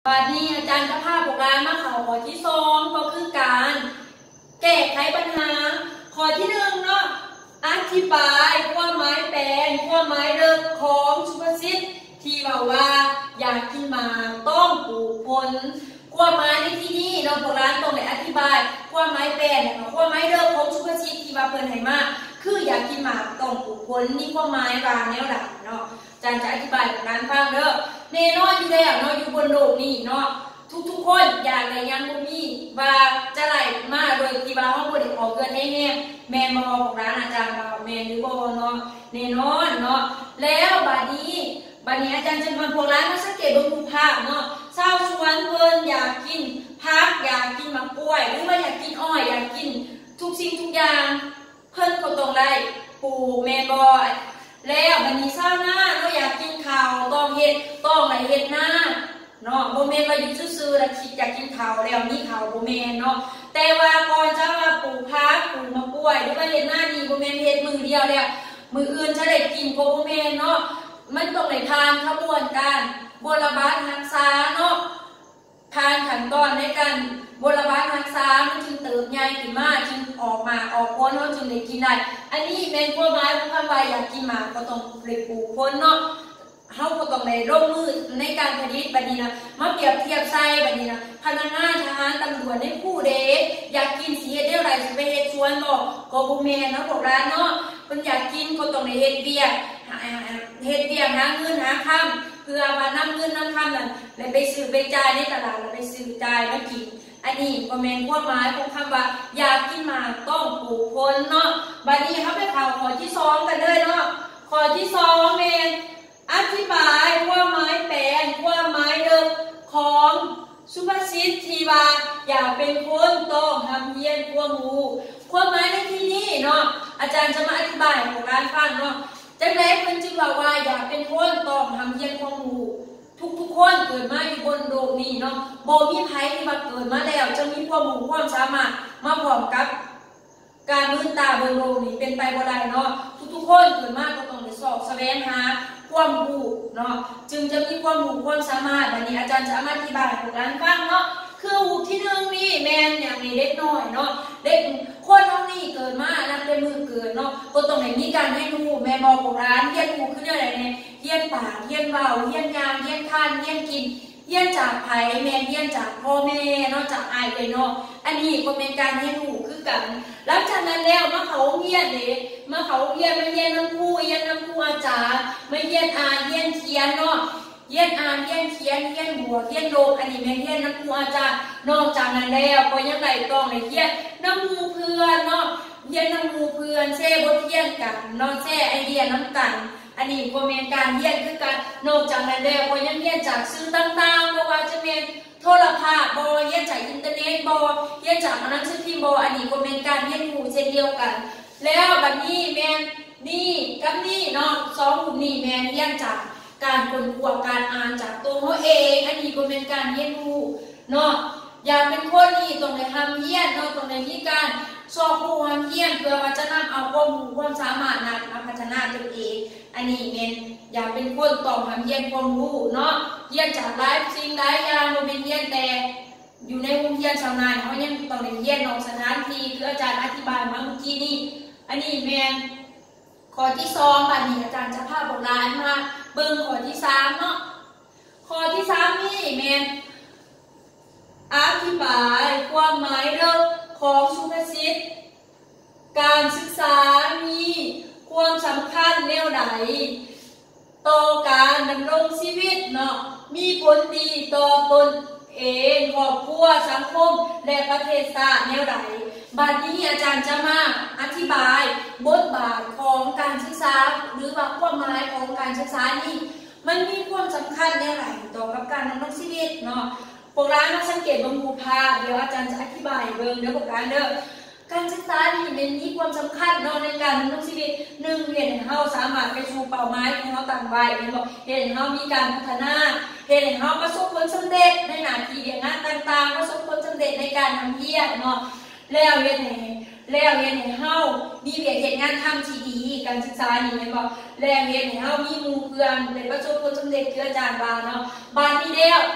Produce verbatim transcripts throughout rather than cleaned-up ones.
วันนี้อาจารย์จะพาพวกเรามาเข้าข้อที่สองก็คือการแก้ไขปัญหาข้อที่หนึ่งเนาะอธิบายความหมายแปลงความหมายเดิมของสุภาษิตที่บอกว่าอยากกินหมากต้องปลูกผลความหมายในที่นี้เราพวกเราต้องได้อธิบายความหมายแปลงความหมายเดิมของสุภาษิตที่ว่าเพิ่นให้มาคืออยากกินหมากต้องปลูกผลนี่ความหมายบางแนวหลักเนาะอาจารย์จะอธิบายกับการฟังเด้อแน่นอนอยู่แล้วเนาะอยู่บนโลกนี้เนาะทุกๆคนอยากได้ยังบ่มีว่าจะไหลมาโดยที่ว่าเฮาบ่ได้ขอเกินแน่ๆแม่นบ่พวกเราอาจารย์ว่าแม่นหรือบ่เนาะแน่นอนเนาะแล้วบัดนี้บัดนี้อาจารย์จะมาพวกเรามาสังเกตเบิ่งรูปภาพเนาะชาวสวนเพิ่นอยากกินผักอยากกินมะกล้วยหรือว่าอยากกินอ้อยอยากกินทุกสิ่งทุกอย่างเพิ่นก็ต้องได้ปลูกแม่นบ่แล้วบัดนี้ชาวนาเนาะอยากกินข้าวต้องเฮ็ดต้องได้เฮ็ดนาเนาะบ่แม่นว่าอยู่ซื่อๆแล้วคิดอยากกินข้าวแล้วมีข้าวบ่แม่นเนาะแต่ว่าก่อนจะว่าปลูกผักปลูกมะกล้วยหรือว่าเฮ็ดนานี่บ่แม่นเฮ็ดมือเดียวแล้วมื้ออื่นจะได้กินก็บ่แม่นเนาะมันต้องได้ผ่านขบวนการบรบาทรักษาเนาะผ่านขั้นตอนในการบรบาทรักษามันจึงเติบใหญ่ขึ้นมาจึงออกมาออกผลเนาะจึงได้กินได้อันนี้แม่นความหมายของคำว่าอยากกินหมากก็ต้องได้ปลูกผลเนาะเฮาก็ต้องได้ร่วมมือในการผลิตบัดนี้นะมาเปรียบเทียบใส่บัดนี้นะพนักงานทหารตำรวจในผู้เดชอยากกินสิเฮ็ดได้ไรสิไปเฮ็ดสวนบ่ก็บ่แม่นเนาะพวกร้านเนาะเพิ่นอยากกินก็ต้องได้เฮ็ดเวียกเฮ็ดเวียกหาเงินหาค่ำเพื่อว่านำเงินนำค่ำนั้นแล้วไปซื้อไปจ่ายในตลาดแล้วไปซื้อจ่ายมากินอันนี้ก็แม่นความหมายของคำว่าอยากกินหมากต้องปลูกผลเนาะบัดนี้เฮาไปเข้าข้อที่สองกันเลยเนาะข้อที่สองแม่นอธิบายความหมายแปลงความหมายเดิมของสุภาษิตที่ว่าอยากเป็นคนต้องทำเฮียนความรู้ความหมายในที่นี้เนาะอาจารย์จะมาอธิบายให้พวกเราฟังเนาะจังได๋เพิ่นจึงว่าว่าอยากเป็นคนต้องทำเฮียนความรู้ทุกๆคนเกิดมาอยู่บนโลกนี้เนาะบ่มีไผที่ว่าเกิดมาแล้วจะมีความรู้ความสามารถมาพร้อมกับการมือตาบนโลกนี้เป็นไปบ่ได้เนาะทุกๆคนเกิดมาก็ต้องได้สอบแสวงหาความรู้เนาะจึงจะมีความรู้ความสามารถบัดนี้อาจารย์จะมาอธิบายให้พวกเราฟังเนาะคือหูที่หนึ่งนี่แม่นอย่างนี้เด็กน้อยเนาะเด็กคนเฮานี่เกิดมานับเป็นมือเกิดเนาะก็ต้องได้มีการเรียนรู้แม่บอกพวกเราเรียนรู้คืออะไรเนี่ยเรียนปากเรียนเว้าเรียนงานเรียนทานเรียนกินเรียนจากไผแม่เรียนจากพ่อแม่เนาะจากอ้ายเลยเนาะอันนี้ก็เป็นการเรียนรู้คือกันหลังจากนั้นแล้วมาเขาเรียนเด้มาเขาเรียนมาเรียนนำครูเรียนนำครูอาจารย์มาเรียนอ่านเรียนเขียนเนาะเรียนอ่านเรียนเขียนเรียนบวกเรียนลบอันนี้แม่เรียนนำครูอาจารย์นอกจากนั้นแล้วก็ยังได้ต้องได้เรียนนำหมู่เพื่อนเนาะเรียนนำหมู่เพื่อนแชร์บทเรียนกันเนาะแชร์ไอเดียนำกันอันนี้ก็เป็นการเรียนคือกันนอกจากนั้นแล้วก็ยังเรียนจากสื่อต่างๆบ่ว่าจะเป็นโทรทัศน์บ่เรียนจากอินเทอร์เน็ตบ่เรียนจากหนังสือพิมพ์บ่อันนี้ก็เป็นการเรียนรู้เช่นเดียวกันแล้วบัดนี้แม่นนี่กับนี่เนาะสองกลุ่มนี้แม่นเรียนจากการค้นคว้าการอ่านจากตัวเขาเองอันนี้ก็เป็นการเรียนรู้เนาะอยากเป็นคนนี่ต้องได้ทำเรียนเนาะต้องได้มีการสอบผู้ทำเรียนเพื่อว่าจะนำเอาความรู้ความสามารถนั้นมาพัฒนาตนเองอันนี้แม่นอยากเป็นคนต้องทำเรียนความรู้เนาะเรียนจากหลายสิ่งหลายอย่างบ่เป็นเรียนแต่อยู่ในวงเรียนชาวนานเขายังต้องได้เรียนนอกสถานที่คืออาจารย์อธิบายมาเมื่อกี้นี่อันนี้แม่นข้อที่สองบัดนี้อาจารย์จะพาพวกเรามาเบิ่งข้อที่สามเนาะข้อที่สามนี่แม่นอธิบายความหมายเรื่องของสุภาษิตการศึกษามีความสำคัญแนวใดต่อการดำรงชีวิตเนาะมีผลดีต่อตนเองครอบครัวสังคมและประเทศชาติแนวใดบัดนี้อาจารย์จะมาอธิบายบทบาทของการศึกษาหรือว่าความหมายของการศึกษานี่มันมีความสำคัญแนวใดต่อกับการดำรงชีวิตเนาะพวกเรามาสังเกตบนภูพาเดี๋ยวอาจารย์จะอธิบายเบิ่งเด้อพวกเราเด้อการศึกษานี่มันมีความสำคัญเนาะในการดำรงชีวิตหนึ่งเฮ็ดให้เฮาสามารถไปสู่เป้าหมายที่เฮาตั้งไว้เห็นบ่เฮ็ดให้เฮามีการพัฒนาเฮ็ดให้เฮาประสบผลสำเร็จในหน้าที่งานต่างๆประสบผลสำเร็จในการทำเฮียนเนาะแล้วเฮ็ดให้แล้วเฮ็ดให้เฮามีเวียกเฮ็ดงานทำที่ดีการศึกษานี่แม่นบ่แล้วเฮ็ดให้เฮามีหมู่เพื่อนได้ประสบผลสำเร็จคืออาจารย์ว่าเนาะบาดนี้แล้ว ก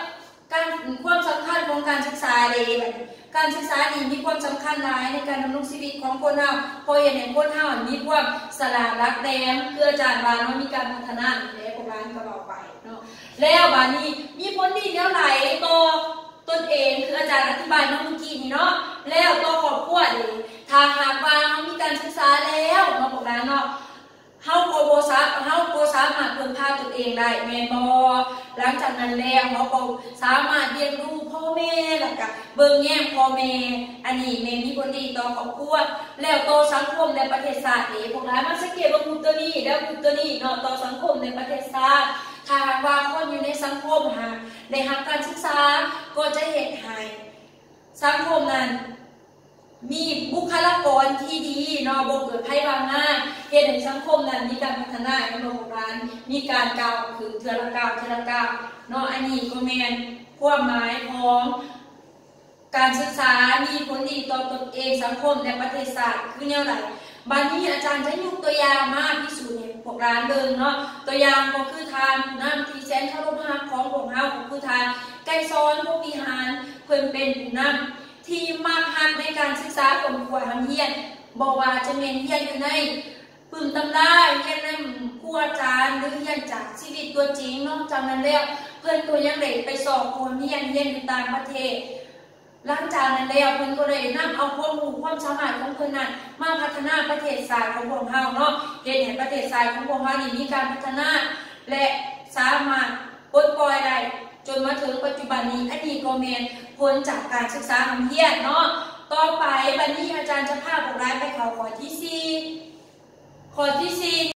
การความสำคัญของการศึกษาเด็กการศึกษาดีมีความสำคัญหลายในการดำรงชีวิตของคนเฮาพอเห็นในคนเฮามีความสลาดรักแดงเพื่ออาจารย์ว่าเนาะมีการพัฒนาแล้วพวกร้านก็บอกไปเนาะแล้วบานี้มีผลดีแล้วไหลต่อตนเองคืออาจารย์อธิบายเมื่อกี้นี่เนาะแล้วต่อครอบครัวดีถ้าหากว่าเฮามีการศึกษาแล้วเนาะพวกร้านเนาะเฮาโกโบซาเฮาโกสามารถพึ่งพาตนเองได้แม่นบ่หลังจากนั้นแล้วเฮาก็สามารถเรียนรู้พ่อแม่แล้วก็เบิ่งแย่งพ่อแม่อันนี้แม่มีผลดีต่อครอบครัวแล้วต่อสังคมในประเทศชาตินี่พวกเรามาสังเกตว่ากลุ่มตัวนี้แล้วกลุ่มตัวนี้เนาะต่อสังคมในประเทศชาติถ้าว่าคนอยู่ในสังคมหาได้รับการศึกษาก็จะเฮ็ดให้สังคมนั้นมีบุคลากรที่ดีเนาะบ่เกิดภัยบางหน้าเฮ็ดให้สังคมนั้นมีการพัฒนาในโรงเรียนมีการก้าวขึ้นเทื่อละก้าวเทื่อละก้าวเนาะอันนี้ก็แม่นความหมายของการศึกษามีผลดีต่อตนเองสังคมและประเทศชาติคือแนวใดบัดนี้อาจารย์จะยกตัวอย่างมาพิสูจน์ให้พวกเราเบิ่งเนาะตัวอย่างก็คือทานผู้นำที่แสนเคารพรักของพวกเฮาก็คือทานไกรสอนพวกวิหารเพิ่นเป็นผู้นำที่มากฮักในการศึกษาของครูทำเฮียนบอกว่าจะเมนเฮียนอยู่ในปึ่งตำราเฮียนในครูอาจารย์หรือเฮียนจากชีวิตตัวจริงนอกจากนั้นแล้วเพื่อนตัวยังเด็กไปสอบครูเฮียนเฮียนอยู่ต่างประเทศหลังจากนั้นแล้วเพื่อนก็เลยนำเอาความรู้ความสามารถของเพื่อนนั้นมาพัฒนาประเทศศาสตร์ของพวกเราเนาะเห็นเห็นประเทศศาสตร์ของพวกเรานี่มีการพัฒนาและสามารถปลดปล่อยได้จนมาถึงปัจจุบันนี้อันนี้ก็เมนผลจากการศึกษาของเฮียนเนาะต่อไปวันนี้อาจารย์จะพาพวกเราไปเข้าข้อที่สี่ข้อที่สี่